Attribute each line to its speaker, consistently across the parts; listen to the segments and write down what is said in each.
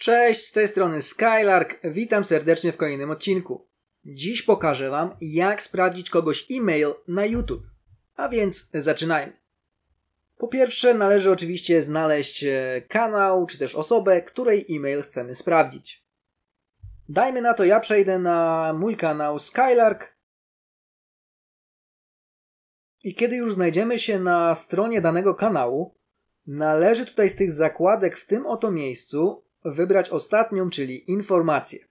Speaker 1: Cześć, z tej strony Skylark, witam serdecznie w kolejnym odcinku. Dziś pokażę Wam, jak sprawdzić kogoś e-mail na YouTube. A więc zaczynajmy. Po pierwsze należy oczywiście znaleźć kanał, czy też osobę, której e-mail chcemy sprawdzić. Dajmy na to, ja przejdę na mój kanał Skylark. I kiedy już znajdziemy się na stronie danego kanału, należy tutaj z tych zakładek w tym oto miejscu wybrać ostatnią, czyli informacje.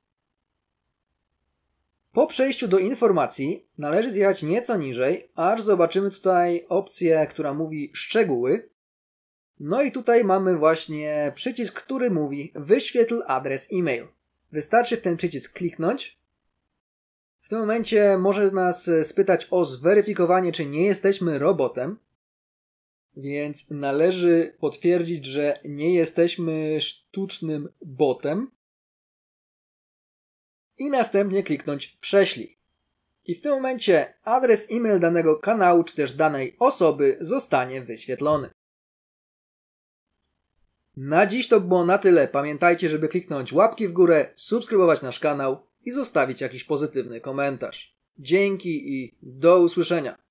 Speaker 1: Po przejściu do informacji należy zjechać nieco niżej, aż zobaczymy tutaj opcję, która mówi szczegóły. No i tutaj mamy właśnie przycisk, który mówi wyświetl adres e-mail. Wystarczy w ten przycisk kliknąć. W tym momencie może nas spytać o zweryfikowanie, czy nie jesteśmy robotem. Więc należy potwierdzić, że nie jesteśmy sztucznym botem. I następnie kliknąć prześlij. I w tym momencie adres e-mail danego kanału czy też danej osoby zostanie wyświetlony. Na dziś to było na tyle. Pamiętajcie, żeby kliknąć łapki w górę, subskrybować nasz kanał i zostawić jakiś pozytywny komentarz. Dzięki i do usłyszenia.